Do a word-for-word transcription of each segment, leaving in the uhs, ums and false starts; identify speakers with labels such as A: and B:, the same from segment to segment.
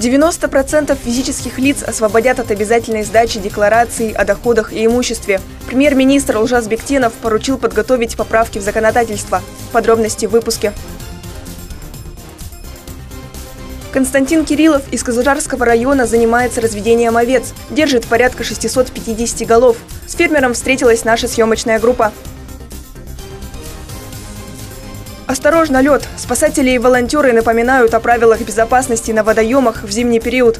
A: девяносто процентов физических лиц освободят от обязательной сдачи деклараций о доходах и имуществе. Премьер-министр Олжас Бектенов поручил подготовить поправки в законодательство. Подробности в выпуске. Константин Кириллов из Кызылжарского района занимается разведением овец. Держит порядка шестисот пятидесяти голов. С фермером встретилась наша съемочная группа. Осторожно, лед! Спасатели и волонтеры напоминают о правилах безопасности на водоемах в зимний период.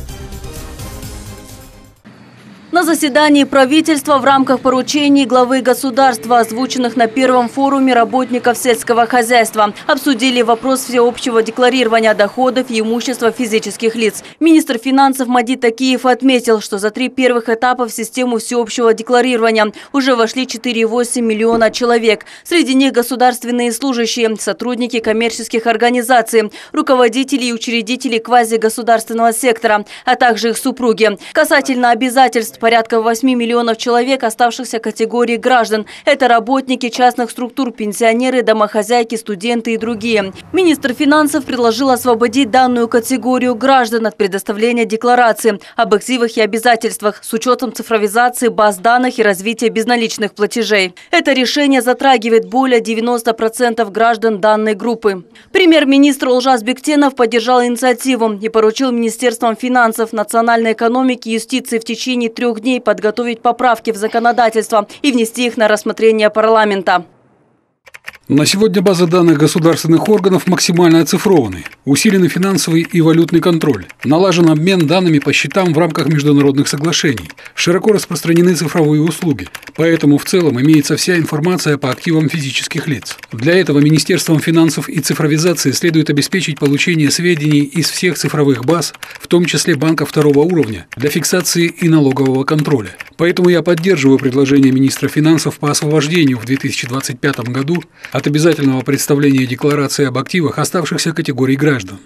B: На заседании правительства в рамках поручений главы государства, озвученных на первом форуме работников сельского хозяйства, обсудили вопрос всеобщего декларирования доходов и имущества физических лиц. Министр финансов Мадит Такиев отметил, что за три первых этапа в систему всеобщего декларирования уже вошли четыре и восемь миллиона человек. Среди них государственные служащие, сотрудники коммерческих организаций, руководители и учредители квазигосударственного сектора, а также их супруги. Касательно обязательств, порядка восьми миллионов человек оставшихся категории граждан. Это работники частных структур, пенсионеры, домохозяйки, студенты и другие. Министр финансов предложил освободить данную категорию граждан от предоставления декларации об активах и обязательствах с учетом цифровизации баз данных и развития безналичных платежей. Это решение затрагивает более девяноста процентов граждан данной группы. Премьер-министр Олжас Бектенов поддержал инициативу и поручил Министерствам финансов, национальной экономики и юстиции в течение трех дней подготовить поправки в законодательство и внести их на рассмотрение парламента.
C: На сегодня базы данных государственных органов максимально оцифрованы. Усилены финансовый и валютный контроль. Налажен обмен данными по счетам в рамках международных соглашений. Широко распространены цифровые услуги. Поэтому в целом имеется вся информация по активам физических лиц. Для этого Министерством финансов и цифровизации следует обеспечить получение сведений из всех цифровых баз, в том числе банков второго уровня, для фиксации и налогового контроля. Поэтому я поддерживаю предложение министра финансов по освобождению в две тысячи двадцать пятом году от обязательного представления декларации об активах оставшихся категорий граждан.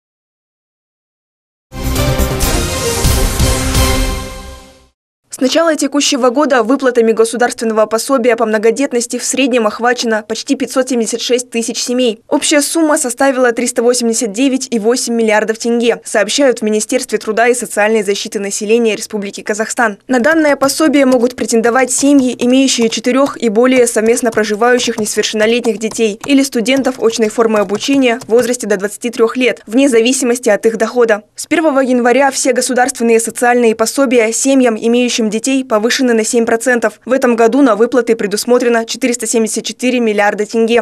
A: С начала текущего года выплатами государственного пособия по многодетности в среднем охвачено почти пятьсот семьдесят шесть тысяч семей. Общая сумма составила триста восемьдесят девять и восемь десятых миллиардов тенге, сообщают в Министерстве труда и социальной защиты населения Республики Казахстан. На данное пособие могут претендовать семьи, имеющие четырех и более совместно проживающих несовершеннолетних детей или студентов очной формы обучения в возрасте до двадцати трёх лет, вне зависимости от их дохода. С первого января все государственные социальные пособия семьям, имеющим детей, повышены на семь процентов. В этом году на выплаты предусмотрено четыреста семьдесят четыре миллиарда тенге.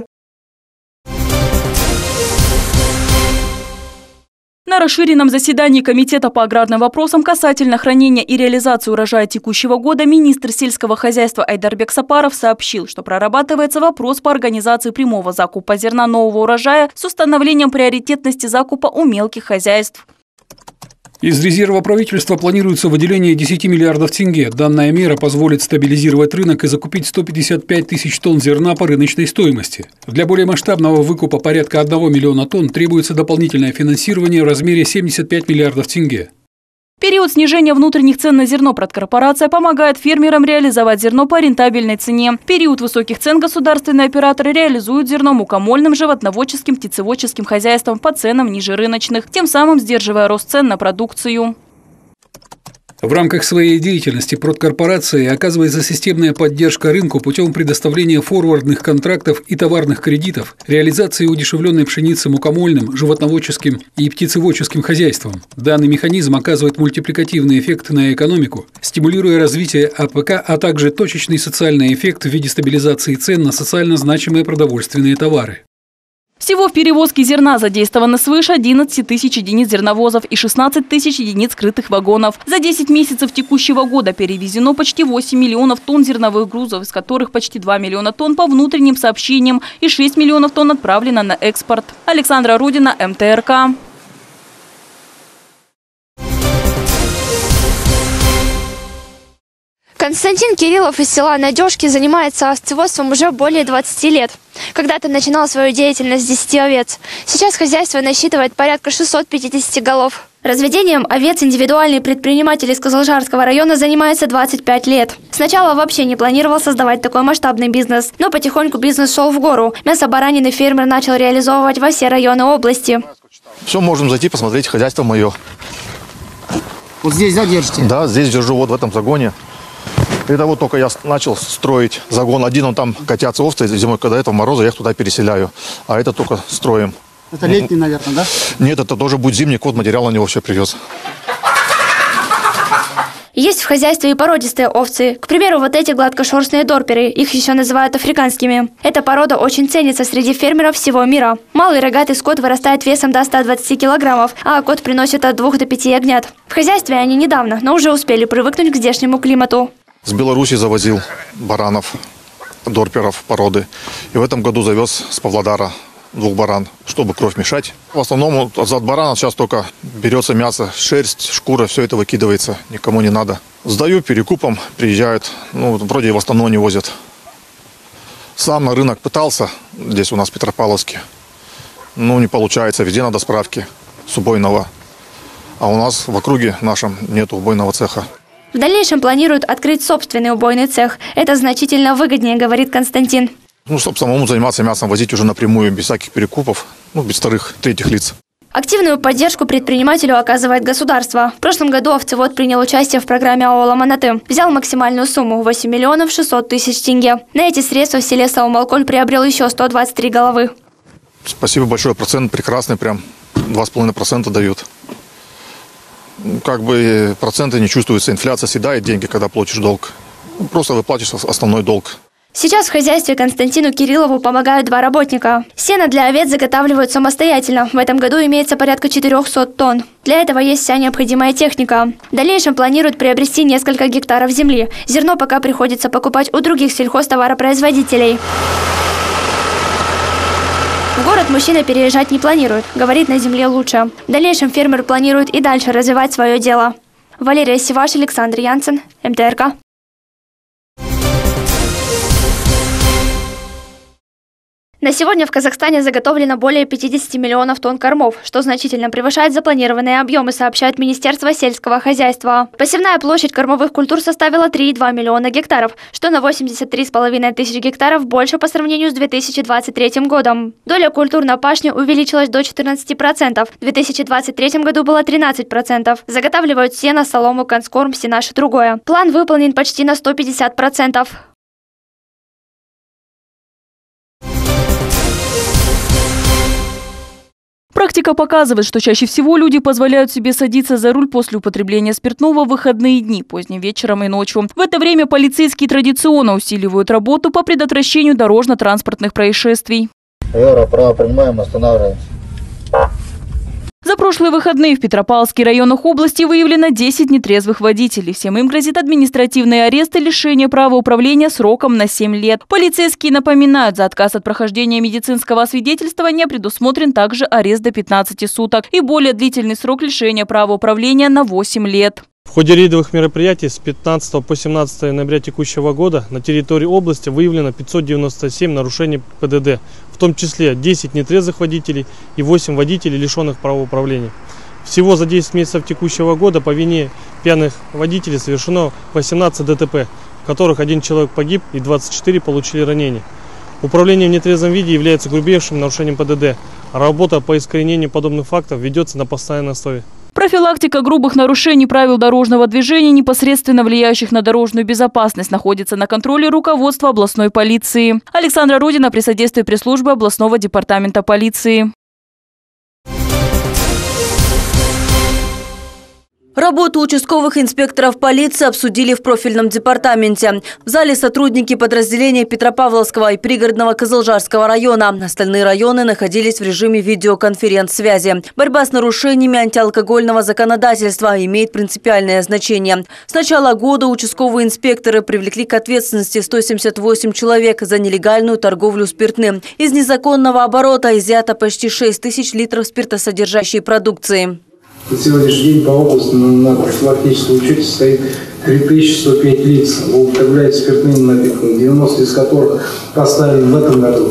D: На расширенном заседании Комитета по аграрным вопросам касательно хранения и реализации урожая текущего года министр сельского хозяйства Айдарбек Сапаров сообщил, что прорабатывается вопрос по организации прямого закупа зерна нового урожая с установлением приоритетности закупа у мелких хозяйств.
C: Из резерва правительства планируется выделение десяти миллиардов тенге. Данная мера позволит стабилизировать рынок и закупить сто пятьдесят пять тысяч тонн зерна по рыночной стоимости. Для более масштабного выкупа порядка одного миллиона тонн требуется дополнительное финансирование в размере семидесяти пяти миллиардов тенге.
D: В период снижения внутренних цен на зерно продкорпорация помогает фермерам реализовать зерно по рентабельной цене. В период высоких цен государственные операторы реализуют зерно мукомольным, животноводческим, птицеводческим хозяйствам по ценам ниже рыночных, тем самым сдерживая рост цен на продукцию.
C: В рамках своей деятельности продкорпорации оказывается системная поддержка рынку путем предоставления форвардных контрактов и товарных кредитов, реализации удешевленной пшеницы мукомольным, животноводческим и птицеводческим хозяйствам. Данный механизм оказывает мультипликативный эффект на экономику, стимулируя развитие АПК, а также точечный социальный эффект в виде стабилизации цен на социально значимые продовольственные товары.
D: Всего в перевозке зерна задействовано свыше одиннадцати тысяч единиц зерновозов и шестнадцати тысяч единиц скрытых вагонов. За десять месяцев текущего года перевезено почти восемь миллионов тонн зерновых грузов, из которых почти два миллиона тонн по внутренним сообщениям и шесть миллионов тонн отправлено на экспорт. Александра Рудина, эм тэ эр ка.
E: Константин Кириллов из села Надежки занимается овцеводством уже более двадцати лет. Когда-то начинал свою деятельность с десяти овец. Сейчас хозяйство насчитывает порядка шестисот пятидесяти голов. Разведением овец индивидуальный предприниматель из Кызылжарского района занимается двадцать пять лет. Сначала вообще не планировал создавать такой масштабный бизнес, но потихоньку бизнес шел в гору. Мясо баранины фермер начал реализовывать во все районы области.
F: Все, можем зайти, посмотреть хозяйство мое. Вот здесь задержите?
G: Да, здесь держу, вот в этом загоне. Это вот только я начал строить загон один, он там котятся овцы зимой, когда это в морозы, я их туда переселяю. А это только строим.
F: Это летний, наверное, да?
G: Нет, это тоже будет зимний, кот материал на него все привез.
E: Есть в хозяйстве и породистые овцы. К примеру, вот эти гладкошерстные дорперы, их еще называют африканскими. Эта порода очень ценится среди фермеров всего мира. Малый рогатый скот вырастает весом до ста двадцати килограммов, а кот приносит от двух до пяти ягнят. В хозяйстве они недавно, но уже успели привыкнуть к здешнему климату.
G: С Беларуси завозил баранов, дорперов породы. И в этом году завез с Павлодара двух баран, чтобы кровь мешать. В основном от барана сейчас только берется мясо, шерсть, шкура, все это выкидывается, никому не надо. Сдаю перекупом, приезжают, ну, вроде и в основном не возят. Сам на рынок пытался, здесь у нас в Петропавловске, ну, не получается, везде надо справки с убойного. А у нас в округе нашем нет убойного цеха.
E: В дальнейшем планируют открыть собственный убойный цех. Это значительно выгоднее, говорит Константин.
G: Ну, чтобы самому заниматься мясом, возить уже напрямую, без всяких перекупов, ну, без вторых, третьих лиц.
E: Активную поддержку предпринимателю оказывает государство. В прошлом году овцевод принял участие в программе АО «Ламанаты». Взял максимальную сумму – восемь миллионов шестьсот тысяч тенге. На эти средства в селе Саумалколь приобрел еще сто двадцать три головы.
G: Спасибо большое, процент прекрасный, прям два с половиной процента дают. Как бы проценты не чувствуются, инфляция съедает деньги, когда платишь долг. Просто выплатишь основной долг.
E: Сейчас в хозяйстве Константину Кириллову помогают два работника. Сено для овец заготавливают самостоятельно. В этом году имеется порядка четырёхсот тонн. Для этого есть вся необходимая техника. В дальнейшем планируют приобрести несколько гектаров земли. Зерно пока приходится покупать у других сельхозтоваропроизводителей. В город мужчина переезжать не планирует. Говорит, на земле лучше. В дальнейшем фермер планирует и дальше развивать свое дело. Валерия Сиваш, Александр Янсен, эм тэ эр ка. На сегодня в Казахстане заготовлено более пятидесяти миллионов тонн кормов, что значительно превышает запланированные объемы, сообщает Министерство сельского хозяйства. Посевная площадь кормовых культур составила три и два миллиона гектаров, что на восемьдесят три с половиной тысячи гектаров больше по сравнению с две тысячи двадцать третьим годом. Доля культур на пашне увеличилась до четырнадцати процентов. В две тысячи двадцать третьем году было тринадцать процентов. Заготавливают сено, солому, канскорм, сенаж и другое. План выполнен почти на сто пятьдесят процентов.
D: Практика показывает, что чаще всего люди позволяют себе садиться за руль после употребления спиртного в выходные дни, поздним вечером и ночью. В это время полицейские традиционно усиливают работу по предотвращению дорожно-транспортных происшествий.
H: Евро, право принимаем, останавливаемся.
D: За прошлые выходные в Петропавловске районах области выявлено десять нетрезвых водителей. Всем им грозит административный арест и лишение права управления сроком на семь лет. Полицейские напоминают, за отказ от прохождения медицинского освидетельствования предусмотрен также арест до пятнадцати суток и более длительный срок лишения права управления на восемь лет.
I: В ходе рейдовых мероприятий с пятнадцатого по семнадцатое ноября текущего года на территории области выявлено пятьсот девяносто семь нарушений пэ дэ дэ, в том числе десять нетрезвых водителей и восемь водителей, лишенных права управления. Всего за десять месяцев текущего года по вине пьяных водителей совершено восемнадцать дэ тэ пэ, в которых один человек погиб и двадцать четыре получили ранения. Управление в нетрезвом виде является грубейшим нарушением пэ дэ дэ, а работа по искоренению подобных фактов ведется на постоянной основе.
D: Профилактика грубых нарушений правил дорожного движения, непосредственно влияющих на дорожную безопасность, находится на контроле руководства областной полиции. Александра Родина при содействии пресс-службы областного департамента полиции.
B: Работу участковых инспекторов полиции обсудили в профильном департаменте. В зале сотрудники подразделения Петропавловского и пригородного Кызылжарского района. Остальные районы находились в режиме видеоконференц-связи. Борьба с нарушениями антиалкогольного законодательства имеет принципиальное значение. С начала года участковые инспекторы привлекли к ответственности сто семьдесят восемь человек за нелегальную торговлю спиртным. Из незаконного оборота изъято почти шесть тысяч литров спиртосодержащей продукции.
J: На сегодняшний день по области на профилактическом учете стоит три тысячи сто пять лиц, употребляют спиртные напитки, девяносто из которых поставили в этом году.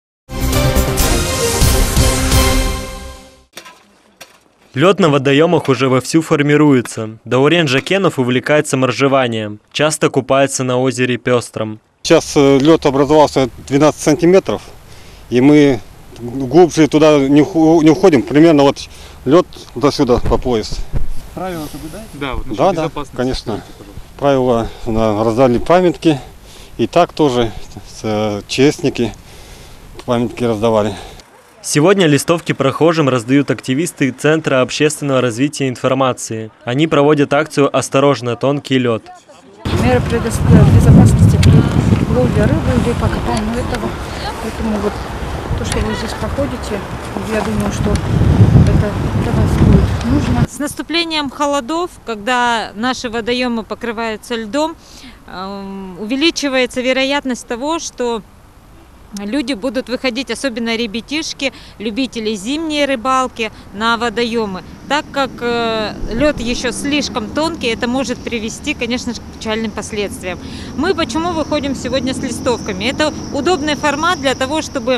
K: Лед на водоемах уже вовсю формируется. Даурен Жакенов увлекается моржеванием. Часто купается на озере Пестром.
L: Сейчас лед образовался двенадцать сантиметров, и мы глубже туда не уходим, примерно вот лед до сюда по пояс.
M: Правила соблюдаете?
L: Да, вот да, да, конечно. Правила раздали памятки. И так тоже честники памятки раздавали.
K: Сегодня листовки прохожим раздают активисты Центра общественного развития информации. Они проводят акцию «Осторожно, тонкий лед».
N: Меры безопасности при ловле рыбы или покопанию этого. Поэтому вот то, что вы здесь проходите, я думаю, что это для вас будет нужно.
O: С наступлением холодов, когда наши водоемы покрываются льдом, увеличивается вероятность того, что люди будут выходить, особенно ребятишки, любители зимней рыбалки, на водоемы. Так как лед еще слишком тонкий, это может привести, конечно же, к печальным последствиям. Мы почему выходим сегодня с листовками? Это удобный формат для того, чтобы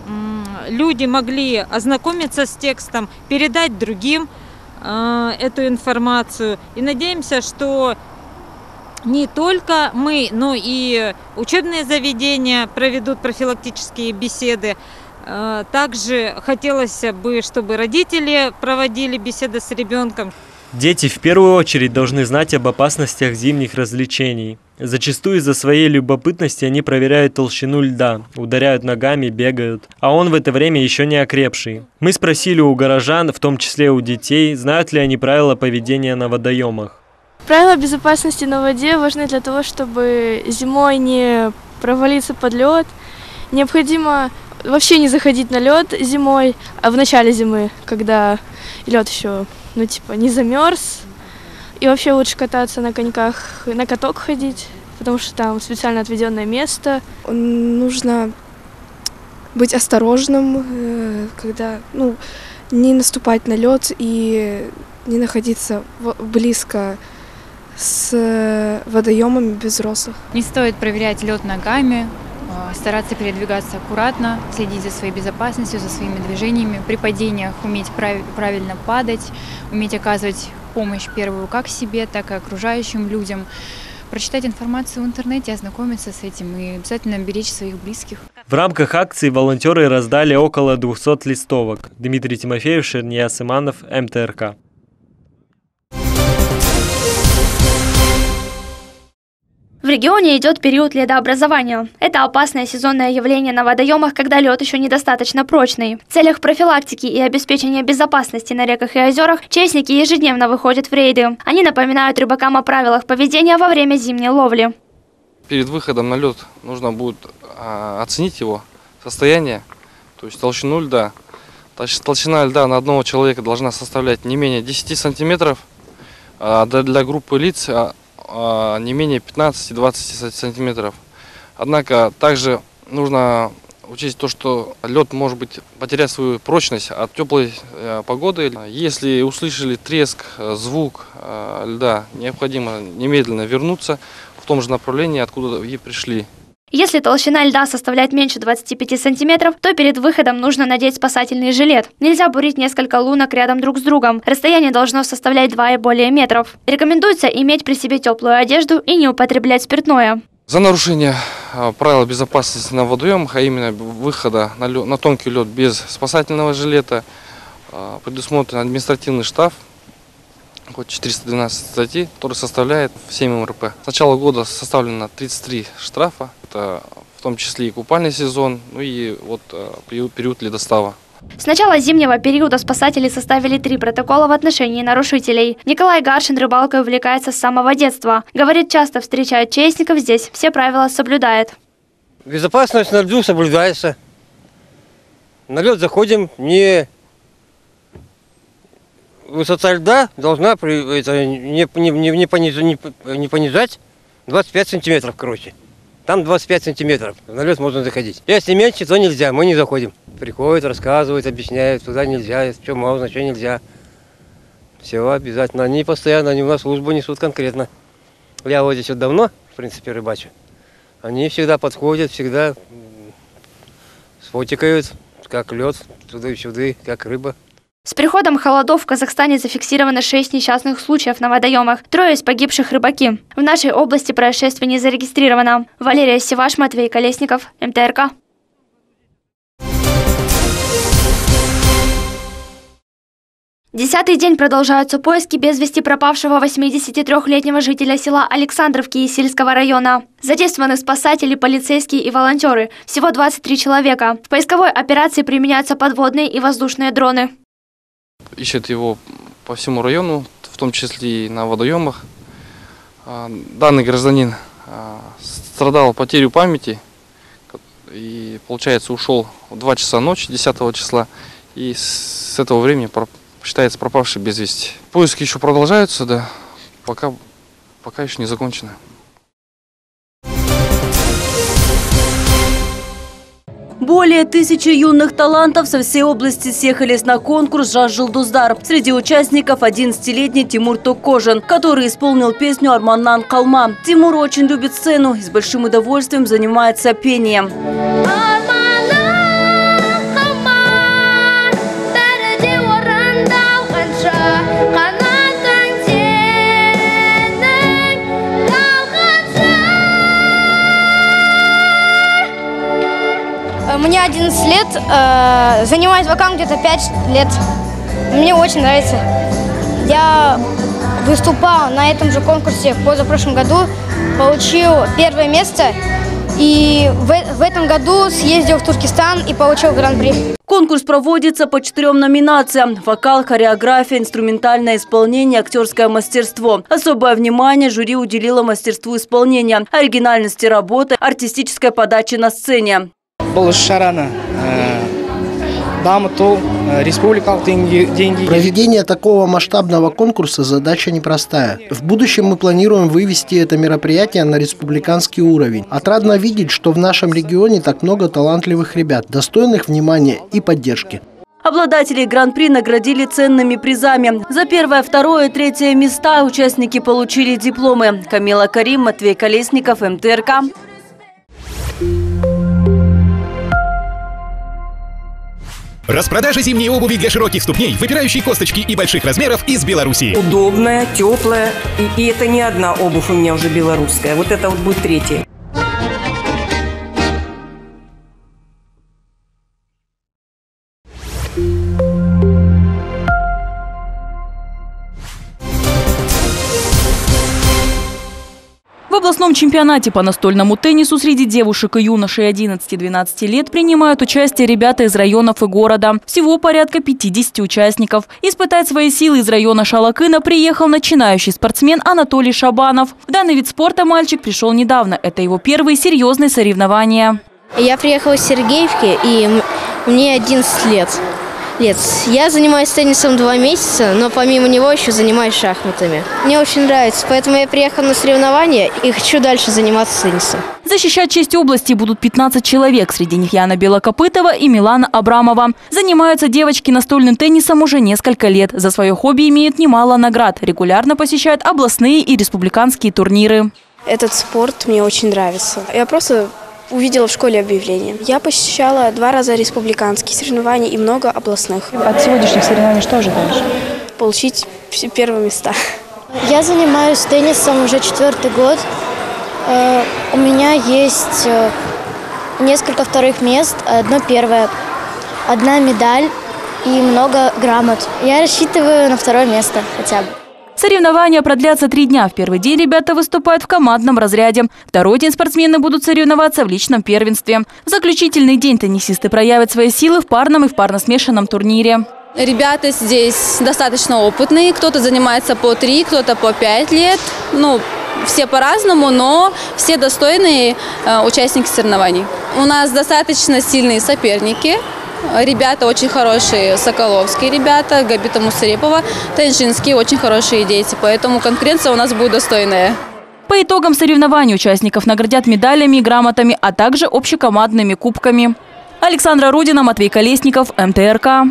O: люди могли ознакомиться с текстом, передать другим э, эту информацию. И надеемся, что не только мы, но и учебные заведения проведут профилактические беседы. Э, также хотелось бы, чтобы родители проводили беседы с ребенком.
K: Дети в первую очередь должны знать об опасностях зимних развлечений. Зачастую из-за своей любопытности они проверяют толщину льда, ударяют ногами, бегают. А он в это время еще не окрепший. Мы спросили у горожан, в том числе у детей, знают ли они правила поведения на водоемах.
P: Правила безопасности на воде важны для того, чтобы зимой не провалиться под лед. Необходимо вообще не заходить на лед зимой, а в начале зимы, когда лед еще, ну типа, не замерз. И вообще лучше кататься на коньках, на каток ходить, потому что там специально отведенное место.
A: Нужно быть осторожным, когда, ну, не наступать на лед и не находиться близко с водоемами без взрослых.
Q: Не стоит проверять лед ногами, стараться передвигаться аккуратно, следить за своей безопасностью, за своими движениями. При падениях уметь прав- правильно падать, уметь оказывать помощь первую как себе, так и окружающим людям. Прочитать информацию в интернете, ознакомиться с этим и обязательно беречь своих близких.
K: В рамках акции волонтеры раздали около двухсот листовок. Дмитрий Тимофеев, Шернияз Иманов, эм тэ эр ка.
E: В регионе идет период ледообразования. Это опасное сезонное явление на водоемах, когда лед еще недостаточно прочный. В целях профилактики и обеспечения безопасности на реках и озерах честники ежедневно выходят в рейды. Они напоминают рыбакам о правилах поведения во время зимней ловли.
R: Перед выходом на лед нужно будет а, оценить его состояние, то есть толщину льда. Толщина льда на одного человека должна составлять не менее десяти сантиметров, а для группы лиц не менее пятнадцати-двадцати сантиметров. Однако также нужно учесть то, что лед может быть потерять свою прочность от теплой погоды. Если услышали треск, звук льда, необходимо немедленно вернуться в том же направлении, откуда вы пришли.
E: Если толщина льда составляет меньше двадцати пяти сантиметров, то перед выходом нужно надеть спасательный жилет. Нельзя бурить несколько лунок рядом друг с другом. Расстояние должно составлять два и более метров. Рекомендуется иметь при себе теплую одежду и не употреблять спиртное.
R: За нарушение правил безопасности на водоемах, а именно выхода на, лед, на тонкий лед без спасательного жилета, предусмотрен административный штраф, хоть четыреста двенадцать статей, который составляет семь эм эр пэ. С начала года составлено тридцать три штрафа, это в том числе и купальный сезон, ну и вот период, период ледостава.
E: С начала зимнего периода спасатели составили три протокола в отношении нарушителей. Николай Гаршин рыбалкой увлекается с самого детства. Говорит, часто встречает честников здесь, все правила соблюдает.
S: Безопасность на льду соблюдается. На лед заходим не... Высота льда должна это, не, не, не, пониж, не, не понижать двадцать пять сантиметров, короче. Там двадцать пять сантиметров. На лед можно заходить. Если меньше, то нельзя, мы не заходим. Приходят, рассказывают, объясняют, туда нельзя, что можно, что нельзя. Все обязательно. Они постоянно, они у нас службу несут конкретно. Я вот здесь вот давно, в принципе, рыбачу. Они всегда подходят, всегда сфотикают, как лед, туда и сюда, как рыба.
E: С приходом холодов в Казахстане зафиксировано шесть несчастных случаев на водоемах, трое из погибших рыбаки. В нашей области происшествий не зарегистрировано. Валерия Сиваш, Матвей Колесников, эм тэ эр ка. Десятый день продолжаются поиски без вести пропавшего восьмидесятитрёхлетнего жителя села Александровки Есильского района. Задействованы спасатели, полицейские и волонтеры. Всего двадцать три человека. В поисковой операции применяются подводные и воздушные дроны.
R: Ищет его по всему району, в том числе и на водоемах. Данный гражданин страдал от потери памяти и, получается, ушел в два часа ночи, десятого числа, и с этого времени считается пропавший без вести. Поиски еще продолжаются, да, пока, пока еще не закончены.
B: Более тысячи юных талантов со всей области съехались на конкурс «Жаз Жылдуздар». Среди участников одиннадцатилетний Тимур Токкожин, который исполнил песню «Арманнан Калма». Тимур очень любит сцену и с большим удовольствием занимается пением.
M: Мне одиннадцать лет, э, занимаюсь вокалом где-то пять лет. Мне очень нравится. Я выступал на этом же конкурсе в позапрошлом году, получил первое место. И в, в этом году съездил в Туркестан и получил гран-при.
B: Конкурс проводится по четырем номинациям – вокал, хореография, инструментальное исполнение, актерское мастерство. Особое внимание жюри уделило мастерству исполнения, оригинальности работы, артистической подаче на сцене.
T: Проведение такого масштабного конкурса – задача непростая. В будущем мы планируем вывести это мероприятие на республиканский уровень. Отрадно видеть, что в нашем регионе так много талантливых ребят, достойных внимания и поддержки.
B: Обладателей гран-при наградили ценными призами. За первое, второе и третье места участники получили дипломы. Камила Карим, Матвей Колесников, эм тэ эр ка.
U: Распродажа зимней обуви для широких ступней, выпирающей косточки и больших размеров из Беларуси.
V: Удобная, теплая. И, и это не одна обувь у меня уже белорусская. Вот это вот будет третья.
D: В областном чемпионате по настольному теннису среди девушек и юношей одиннадцати-двенадцати лет принимают участие ребята из районов и города. Всего порядка пятидесяти участников. Испытать свои силы из района Шалакына приехал начинающий спортсмен Анатолий Шабанов. В данный вид спорта мальчик пришел недавно. Это его первые серьезные соревнования.
W: Я приехала из Сергеевки, и мне одиннадцать лет. Лет. Я занимаюсь теннисом два месяца, но помимо него еще занимаюсь шахматами. Мне очень нравится, поэтому я приехала на соревнования и хочу дальше заниматься теннисом.
D: Защищать честь области будут пятнадцать человек. Среди них Яна Белокопытова и Милана Абрамова. Занимаются девочки настольным теннисом уже несколько лет. За свое хобби имеют немало наград. Регулярно посещают областные и республиканские турниры.
X: Этот спорт мне очень нравится. Я просто увидела в школе объявление. Я посещала два раза республиканские соревнования и много областных.
N: От сегодняшних соревнований что ожидаешь?
X: Получить все первые места.
W: Я занимаюсь теннисом уже четвертый год. У меня есть несколько вторых мест, одно первое, одна медаль и много грамот. Я рассчитываю на второе место хотя бы.
D: Соревнования продлятся три дня. В первый день ребята выступают в командном разряде. Второй день спортсмены будут соревноваться в личном первенстве. В заключительный день теннисисты проявят свои силы в парном и в парно-смешанном турнире.
Y: Ребята здесь достаточно опытные. Кто-то занимается по три, кто-то по пять лет. Ну, все по-разному, но все достойные э, участники соревнований. У нас достаточно сильные соперники. Ребята очень хорошие, соколовские ребята, Габита Мусарепова, Танжинские очень хорошие дети, поэтому конкуренция у нас будет достойная.
D: По итогам соревнований участников наградят медалями и грамотами, а также общекомандными кубками. Александра Рудина, Матвей Колесников, эм тэ эр ка.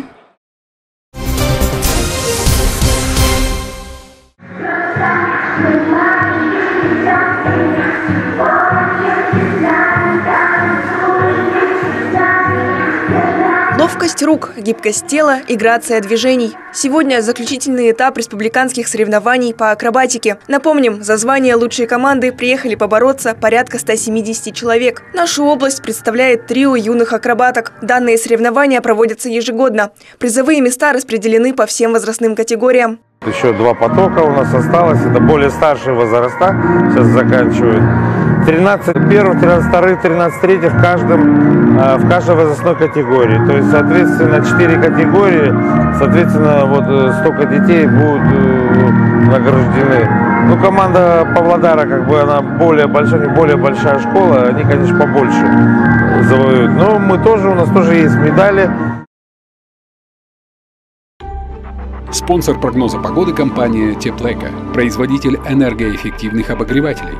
A: Ловко Ловкость рук, гибкость тела и грация движений. Сегодня заключительный этап республиканских соревнований по акробатике. Напомним, за звание лучшей команды приехали побороться порядка ста семидесяти человек. Нашу область представляет трио юных акробаток. Данные соревнования проводятся ежегодно. Призовые места распределены по всем возрастным категориям.
C: Еще два потока у нас осталось. Это более старшие возраста. Сейчас заканчивают. тринадцать первых, тринадцать вторых, тринадцать третьих в, каждом, в каждой возрастной категории. То есть, соответственно, четыре категории, соответственно, вот столько детей будут награждены. Ну, команда Павлодара, как бы, она более большая, более большая школа, они, конечно, побольше завоюют. Но мы тоже, у нас тоже есть медали.
F: Спонсор прогноза погоды – компания Теплека, производитель энергоэффективных обогревателей.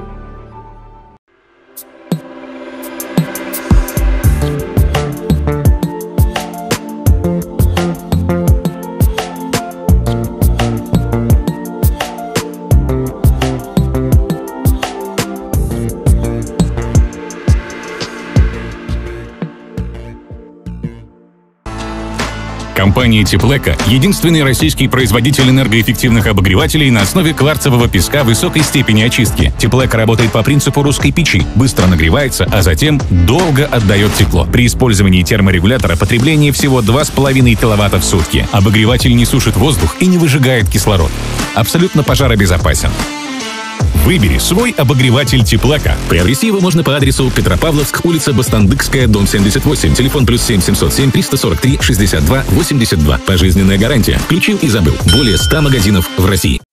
U: Компания Теплека – единственный российский производитель энергоэффективных обогревателей на основе кварцевого песка высокой степени очистки. Теплека работает по принципу русской печи, быстро нагревается, а затем долго отдает тепло. При использовании терморегулятора потребление всего два с половиной киловатта в сутки. Обогреватель не сушит воздух и не выжигает кислород. Абсолютно пожаробезопасен. Выбери свой обогреватель Теплека. Приобрести его можно по адресу Петропавловск, улица Бастандыкская, дом семьдесят восемь, телефон плюс семь семьсот семь триста сорок три шестьдесят два восемьдесят два. Пожизненная гарантия. Включил и забыл. Более ста магазинов в России.